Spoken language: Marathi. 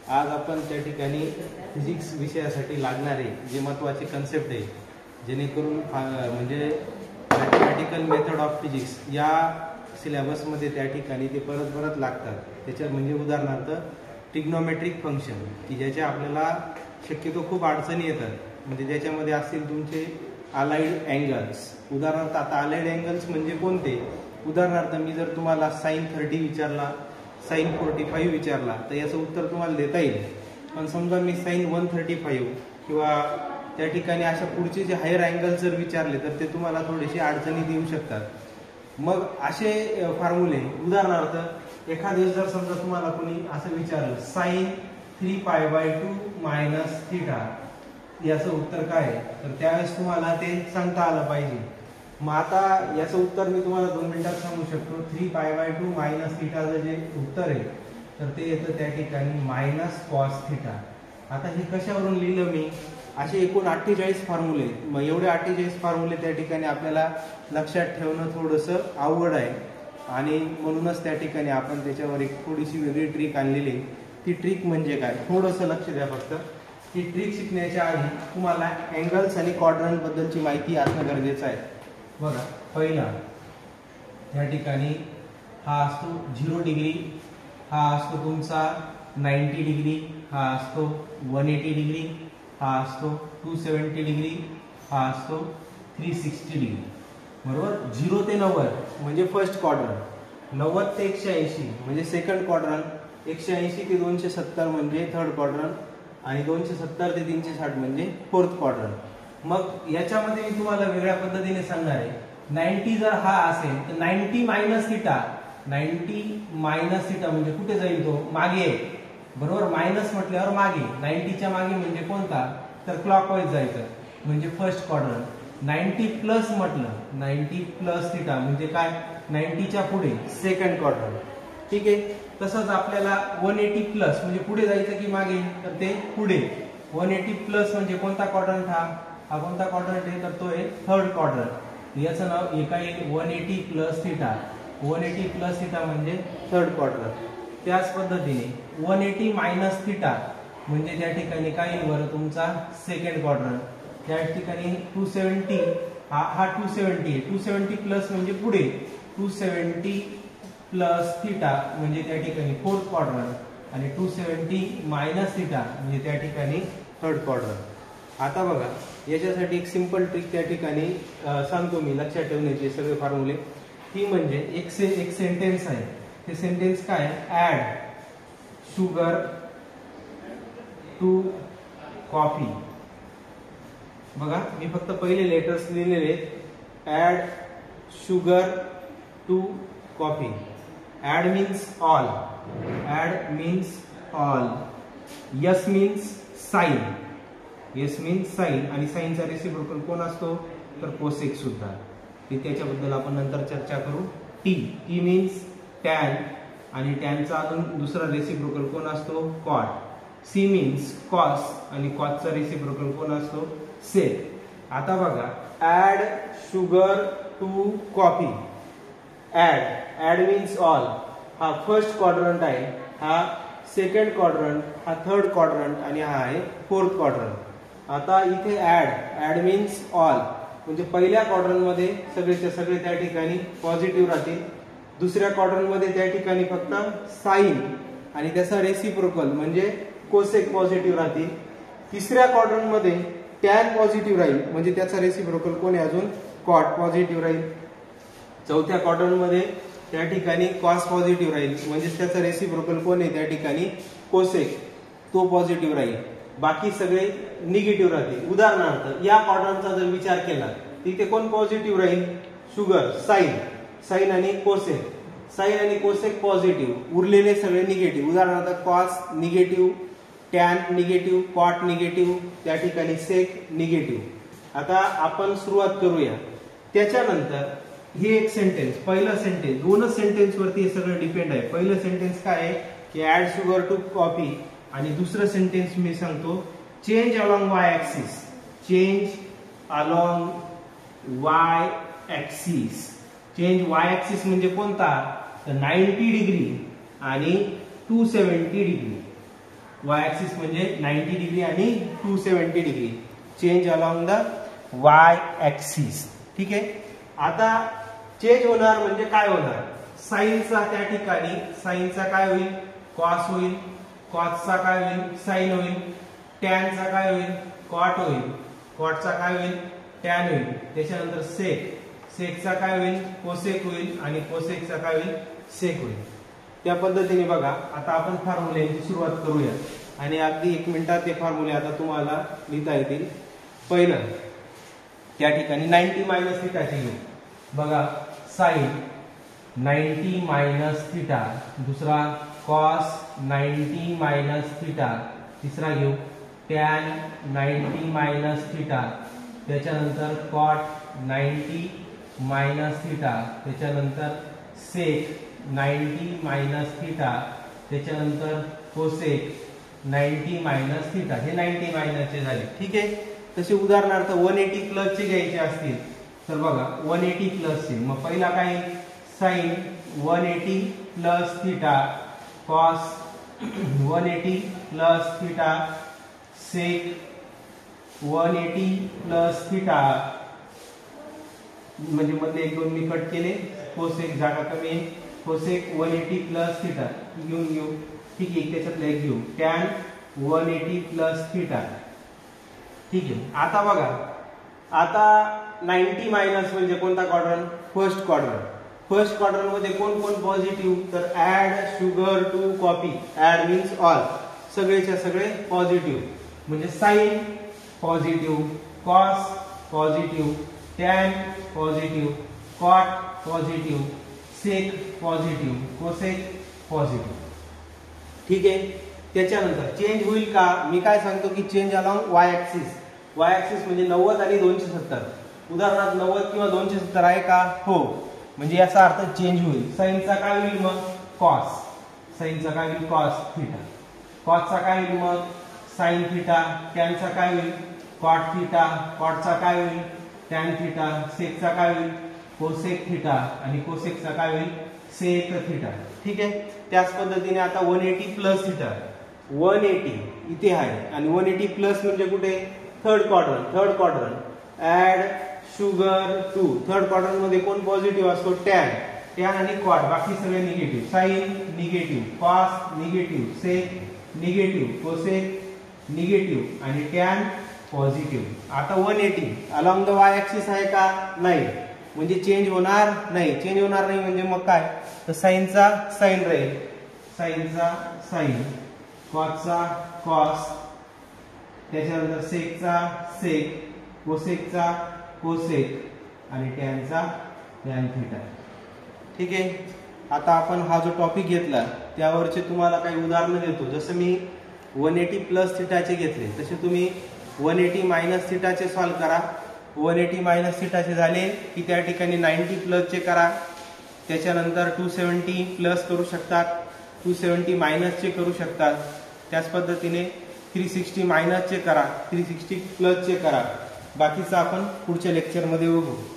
आज आपण त्या ठिकाणी फिजिक्स विषयासाठी लागणारे जे महत्त्वाचे कन्सेप्ट आहे, जेणेकरून म्हणजे मॅथमॅटिकल मेथड ऑफ फिजिक्स या सिलेबसमध्ये त्या ठिकाणी ते परत परत लागतात. त्याच्यात म्हणजे उदाहरणार्थ ट्रिग्नोमेट्रिक फंक्शन, की ज्याच्या आपल्याला शक्यतो खूप अडचणी येतात. म्हणजे ज्याच्यामध्ये असतील तुमचे अलाइड अँगल्स. उदाहरणार्थ आता अलाइड अँगल्स म्हणजे कोणते? उदाहरणार्थ मी जर तुम्हाला sin 30 विचारला, sin 45 विचारला, तर याचं उत्तर तुम्हाला देता येईल. पण समजा मी sin 135 किंवा त्या ठिकाणी अशा पुढचे जे हायर अँगल्स जर विचारले तर ते तुम्हाला थोडेसे अडचणी देऊ शकतात. मग असे फॉर्म्युले, उदाहरणार्थ एखाद्या जर समजा तुम्हाला कोणी असं विचारलं sin 3π/2 मायनस थिटा, याचं उत्तर काय आहे, तर त्यावेळेस तुम्हाला ते सांगता आलं पाहिजे. मग आता याचं उत्तर मी तुम्हाला 2 मिनिटात सांगू शकतो. 3π/2 मायनस थिटाचं जे उत्तर आहे तर ते येतं त्या ठिकाणी मायनस कॉस थिटा. आता हे कशावरून लिहिलं मी? असे एकूण 48 फॉर्म्युले. मग एवढे 48 फॉर्म्युले त्या ठिकाणी आपल्याला लक्षात ठेवणं थोडंसं अवघड आहे, आणि म्हणूनच त्या ठिकाणी आपण त्याच्यावर एक थोडीशी वेगळी ट्रिक आणलेली आहे. ती ट्रिक म्हणजे काय, थोडंसं लक्ष द्या फक्त. ही ट्रिक शिकण्याच्या आधी तुम्हाला अँगल्स आणि क्वाड्रंट बद्दलची माहिती असणं गरजेचं आहे. बघा, पहिला त्या ठिकाणी हा असतो 0 डिग्री, हा असतो तुमचा 90 डिग्री, हा असतो 180 डिग्री, हा असतो 270 डिग्री, हा असतो 360 डिग्री. बरोबर. 0 ते 90 म्हणजे फर्स्ट क्वाड्रंट, 90 ते 180 म्हणजे सेकंड क्वाड्रंट, 180 ते 270 म्हणजे थर्ड क्वाड्रंट, आणि 270 ते 360 म्हणजे फोर्थ क्वाड्रंट. मग याच्यामध्ये मी तुम्हाला वेगळ्या पद्धतीने सांगणार आहे. 90 जर हा असेल तर 90 मायनस थिटा, 90 मायनस थिटा म्हणजे कुठे जाईल तो? मागे. बरोबर. मायनस म्हटल्यावर मागे, 90च्या मागे म्हणजे कोणता? तर क्लॉकवाईज जायचं म्हणजे फर्स्ट क्वाड्रंट. 90 प्लस म्हटलं, 90 प्लस थिटा म्हणजे काय? 90च्या पुढे सेकंड क्वाड्रंट. ठीक आहे. तसंच आपल्याला 180 प्लस म्हणजे पुढे जायचं की मागे? तर ते पुढे. 180 प्लस म्हणजे कोणता क्वाड्रंट? हा कोणता क्वाड्रंट आहे? तर तो आहे थर्ड क्वाड्रंट. याचं नाव एका 180 प्लस थिटा. 180 प्लस थिटा म्हणजे थर्ड क्वाड्रंट. त्याच पद्धतीने 180 मायनस थिटा म्हणजे त्या ठिकाणी काय येईल बरं? तुमचा सेकंड क्वाड्रंट. त्या ठिकाणी 270 हा 270 आहे. 270 प्लस म्हणजे पुढे. 270 प्लस थिटा म्हणजे त्या ठिकाणी फोर्थ क्वाड्रंट, आणि 270 मायनस थिटा म्हणजे त्या ठिकाणी थर्ड क्वाड्रंट. आता बघा, याच्यासाठी एक सिंपल ट्रिक त्या ठिकाणी सांगतो मी लक्षात ठेवण्याचे सगळे फॉर्म्युले. ती म्हणजे एक सेंटेन्स आहे. ते सेंटेन्स काय? Add sugar to coffee. बघा, मी फक्त पहिले लेटर्स लिहिलेले आहेत. Add sugar to coffee. Add means all. Add means all. S means sine. S means sine, आणि साइनचा रेसिप्रोकल कोण असतो? तर कोसेक सुद्धा. ते त्याच्याबद्दल आपण नंतर चर्चा करू. टी मीन्स टॅन, आणि टॅनचा अजून दुसरा रेसिप्रोकल कोण असतो? कॉट. सी मीन्स कॉस, आणि कॉसचा रेसिप्रोकल कोण असतो? सेक. आता बघा, add sugar to coffee. Add means all. हा फर्स्ट क्वाड्रंट आहे, हा सेकंड क्वाड्रंट, हा थर्ड क्वाड्रंट, आणि हा आहे फोर्थ क्वाड्रंट. आता इथे ऍड मीन्स ऑल म्हणजे पहिल्या क्वाड्रंट मध्ये सगळेच्या सगळे त्या ठिकाणी पॉझिटिव्ह राहतील. दुसऱ्या क्वाड्रंट मध्ये त्या ठिकाणी फक्त साइन आणि त्याचा रेसिप्रोकल म्हणजे कोसेक पॉझिटिव्ह राहतील. तिसऱ्या क्वाड्रंट मध्ये टॅन पॉझिटिव्ह राहील म्हणजे त्याचा रेसिप्रोकल कोण आहे? अजून कॉट पॉझिटिव्ह राहील. चौथ्या क्वाड्रंट मध्ये त्या ठिकाणी कॉस पॉझिटिव्ह राहील म्हणजे त्याचा रेसिप्रोकल कोण आहे? त्या ठिकाणी कोसेक, तो पॉझिटिव्ह राहील. बाकी सगळे निगेटिव्ह राहतील. उदाहरणार्थ या क्वाड्रंटचा जर विचार केला तिथे कोण पॉझिटिव्ह राहील? शुगर, साइन आणि कोसेक. साइन आणि कोसेक पॉझिटिव्ह, उरलेले सगळे निगेटिव्ह. उदाहरणार्थ cos negative, tan negative, cot negative, त्या ठिकाणी सेक निगेटिव्ह. आता आपण सुरुवात करूया. त्याच्यानंतर हे एक सेंटेन्स, पहिलं सेंटेन्स, दोनच सेंटेन्स वरती हे सगळं डिपेंड आहे. पहिलं सेंटेन्स काय आहे की ऍड शुगर टू कॉफी, आणि दुसरं सेंटेन्स मी सांगतो change along Y axis. Change along Y axis. Change Y axis म्हणजे कोणता? तर 90 डिग्री आणि 270 डिग्री. वाय ऍक्सिस म्हणजे 90 डिग्री आणि 270 degree. Change along the Y axis. ठीक आहे. आता चेंज होणार म्हणजे काय होणार? साईनचा त्या ठिकाणी साईनचा काय होईल? कॉस होईल. कॉसचा काय होईल? साइन होईल. टॅनचा काय होईल? कॉट होईल. कॉटचा काय होईल? टॅन होईल. त्याच्यानंतर सेक. सेकचा काय होईल? कोसेक होईल. आणि कोसेकचा काय होईल? सेक होईल. त्या पद्धतीने बघा. आता आपण फॉर्म्युल्याची सुरुवात करूया आणि अगदी 1 मिनिटात ते फॉर्म्युले आता तुम्हाला लिहिता येतील. पहिलं त्या ठिकाणी 90 मायनस थिटाचे घेऊ. बघा साइन 90 मायनस थिटा. दुसरा कॉस 90 मायनस थिटा. तिसरा घेऊ टॅन 90 मायनस थिटा. त्याच्यानंतर कॉट 90 मायनस थिटा. त्याच्यानंतर सेक 90 मायनस थिटा. त्याच्यानंतर कोसेक 90 मायनस थिटा. हे 90 मायनसचे झाले. ठीक आहे. तसे उदाहरणार्थ 180 प्लसचे घ्यायचे असतील तर बघा 180 प्लसचे मग पहिला काय? Sine 180 plus theta. Cos 180 plus theta. Sec 180 plus theta. म्हणजे मधले 1-2 मी कट केले. कोसेक जागा कमी आहे. कोसेक 180 प्लस थिटा घेऊन घेऊ. ठीक आहे. त्याच्यातलं एक घेऊ टॅन 180 प्लस थिटा. ठीक आहे. आता बघा आता 90 मायनस म्हणजे कोणता quadrant? First quadrant. First quadrant मध्ये कोण कोण पॉझिटिव्ह? तर add sugar to copy. Add means all. सगळेच्या सगळे पॉझिटिव्ह. म्हणजे sine positive. Cos positive. Tan positive. Cot positive. Sec positive. Cosec positive. ठीक आहे. त्याच्यानंतर चेंज होईल का? मी काय सांगतो की change along Y axis. Y axis म्हणजे 90 आणि 270. उदाहरणार्थ 90 किंवा 270 आहे का? हो. म्हणजे याचा अर्थ चेंज होईल. साइनचा काय होईल मग? कॉस. साइनचा काय होईल? Cos theta. कॉसचा काय होईल मग? Sine theta. टॅनचा काय होईल? Cot theta. कॉटचा काय होईल? Tan theta. सेकचा काय होईल? Cosec theta. आणि कोसेकचा काय होईल? Sec theta. ठीक आहे. त्याच पद्धतीने आता 180 प्लस थिटा. 180 इथे आहे आणि 180 प्लस म्हणजे कुठे? Third quadrant. Third quadrant add sugar to. Third quadrant मध्ये कोण पॉझिटिव्ह असतो? टॅन. टॅन आणि कॉट बाकी सगळे negative. Sine negative. Cos negative. Sec negative. Cosec negative आणि टॅन पॉझिटिव्ह. आता 180 अलॉंग द वाय ऍक्सिस आहे का? नाही. म्हणजे चेंज होणार नाही. चेंज होणार नाही म्हणजे मग काय? तर साइनचा साइन राहील. साइनचा साइन. कॉसचा कॉस. त्याच्यानंतर सेकचा सेक. कोसेकचा कोसेक आणि टॅनचा टॅन थिटा. ठीक आहे. आता आपण हा जो टॉपिक घेतला त्यावरचे तुम्हाला काही उदाहरणं देतो. जसं मी 180 प्लस थिटाचे घेतले तसे तुम्ही 180 मायनस थिटाचे सॉल्व्ह करा. 180 मायनस थिटाचे झाले की त्या ठिकाणी 90 प्लसचे करा. त्याच्यानंतर 270 प्लस करू शकतात. 270 मायनसचे करू शकतात. त्याच पद्धतीने 360 मायनसचे करा. 360 प्लसचे करा. बाकीचं आपण पुढच्या लेक्चरमध्ये बघू.